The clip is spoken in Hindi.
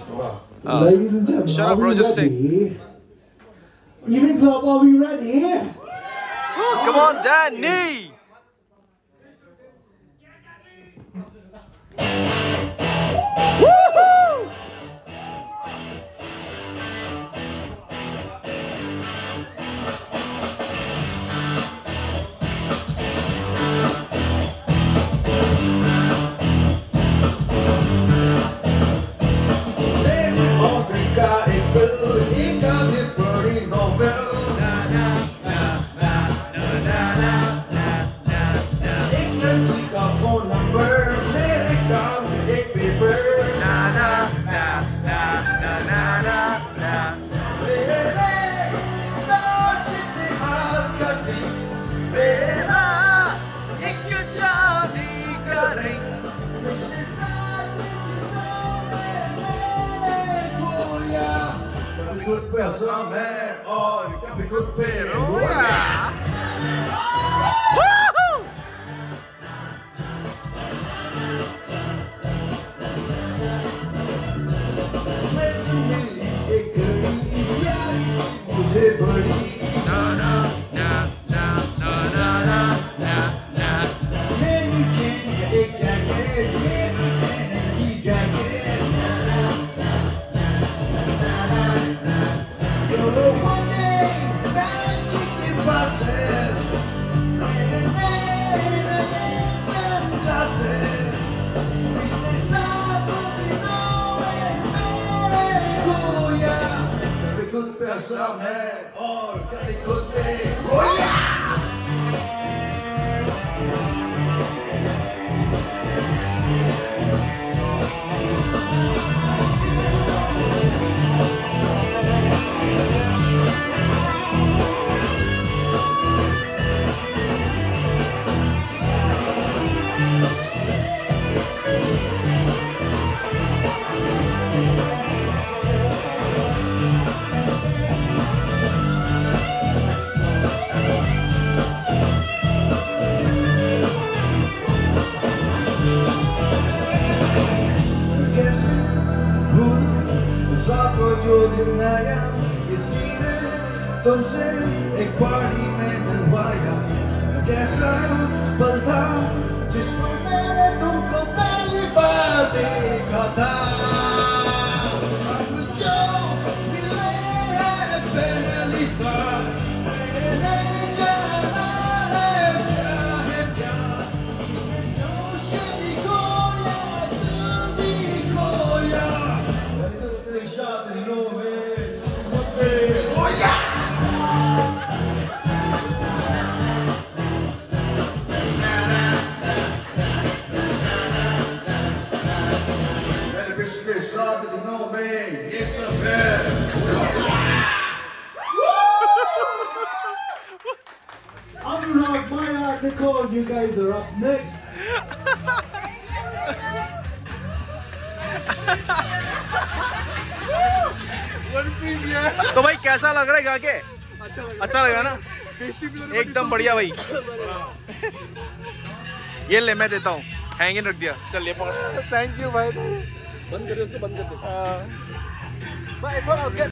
Ladies and gentlemen, Shut up, bro. Just sing. Evening Club, are we ready? Come on, Danny. Good person, man. Oh, you can be good player. Oh, yeah. Woohoo! No, no, no, no, no, no, no, no, no. Good person, man. Oh, can be good thing. Oh, yeah! जो दिन आया किसी ने तुमसे एक पार्टी में मिलवाया कैसा पल था जिसमें मैंने तुमको पहली बार देखा था अब जो मिले हैं पहली बार मैंने जाना है क्या इसमें सोचने को या दिल भी खोया shot in nowhere. Oh yeah! Better shot in nowhere. Yes, sir. Anurag, Maya, Nicole, you guys are up next. तो भाई कैसा लग रहा है गा के? अच्छा लगा ना? एकदम बढ़िया भाई। ये ले मैं देता हूँ। हैंगिंग रख दिया। चल ये पकड़। थैंक यू भाई। बंद कर दे उसको, बंद कर दे।